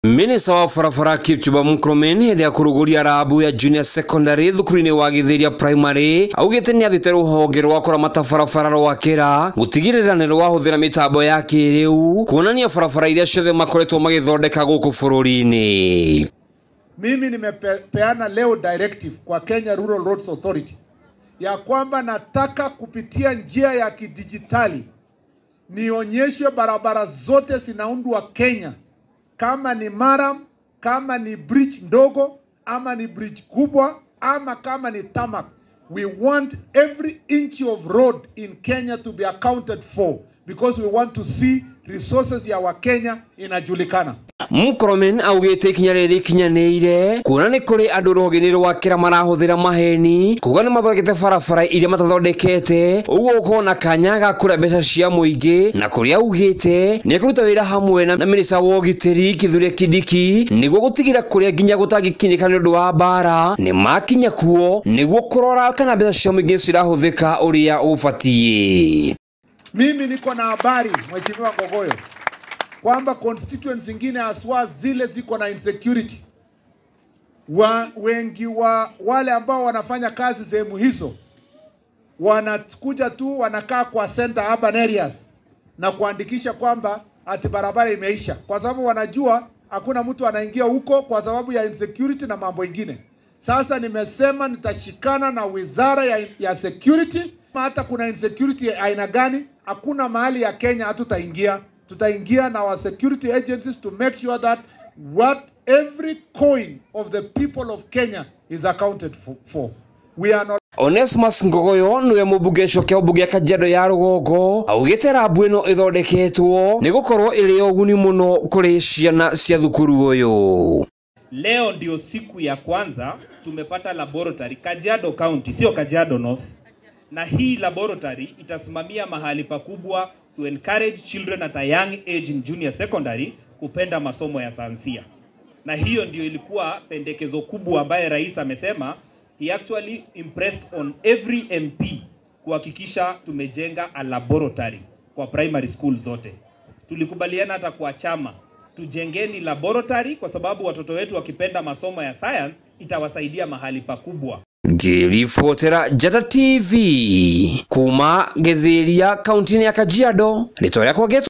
Minista wa barabara Kipchumba Murkomen hĩndĩ ya kũrũgũria arabu ya junior secondary thukuru-inĩ wa Gĩthĩria primary augĩte nĩ athĩte rũhonge rwa kũramata barabara rwa Kĩra gũtigĩrĩra nĩ rwahũthĩra mĩtambo ya kĩrĩu kuonania barabara iria ciothe makoretwo magĩthondeka gũkũ bũrũri-inĩ. Mimi nimepeana leo directive kwa Kenya Rural Roads Authority ya kwamba nataka kupitia njia ya kidijitali nionyeshe barabara zote zinaundwa Kenya, kama ni maram, kama ni bridge ndogo, ama ni bridge kubwa, ama kama ni tarmac. We want every inch of road in Kenya to be accounted for because we want to see resources ya wa Kenya inajulikana. Murkomen augĩte ikinya rĩrĩ ikinyanĩire kuona nĩ kũrĩ andũ rũhonge-inĩ rwa Kĩra marahũthĩra maheni kuga nĩ mathondekete barabara iria matathondekete, ũguo gũkorwo na kanya ga kũrĩa mbeca cia mũingĩ, na kũrĩa augĩte nĩ ekũruta wĩra hamwe na minista wa ũgitĩri Kithure Kindiki nĩguo gũtigĩra kũrĩa nginya gũtangĩkinyĩka nĩ ũndũ wa mbara nĩ makinya kuo nĩguo kũrora kana mbeca cia mũingĩ cirahũthĩka ũrĩa ũbatiĩ. Mimi niko na habari Mheshimiwa Ngogoyo kwamba constituents zingine aswa zile ziko na insecurity, wengi wa wale ambao wanafanya kazi sehemu hizo wanakuja tu wanakaa kwa center urban areas na kuandikisha kwamba ati barabara imeisha, kwa sababu wanajua hakuna mtu anaingia huko kwa sababu ya insecurity na mambo ingine. Sasa nimesema nitashikana na wizara ya security, hata kuna insecurity aina gani, hakuna mahali ya Kenya hatutaingia. Tutaingia na our security agencies to make sure that every coin of the people of Kenya is accounted for. We are not. Onesmus Ngogoyo niwe mũmbunge cokia ũmbunge ya Kajiado ya Rũgongo augĩte rambu ĩno ĩthondeketwo nĩ gũkorwo ĩrĩ ũguni mũno kũrĩ ciana cia thukuru ũyũ. Leo ndio siku ya kwanza tumepata laboratory Kajiado County, sio Kajiado North. Na hii laboratory itasimamia mahali pakubwa to encourage children at a young age in junior secondary kupenda masomo ya sayansia. Na hiyo ndio ilikuwa pendekezo kubwa ambaye rais amesema he actually impressed on every MP kuhakikisha tumejenga a laboratory kwa primary school zote. Tulikubaliana hata kwa chama tujengeni laboratory kwa sababu watoto wetu wakipenda masomo ya science itawasaidia mahali pakubwa. Ngĩribotera Njata TV kuma Gĩthĩria kaunti-inĩ ya Kajiado, rĩtwa rĩakwa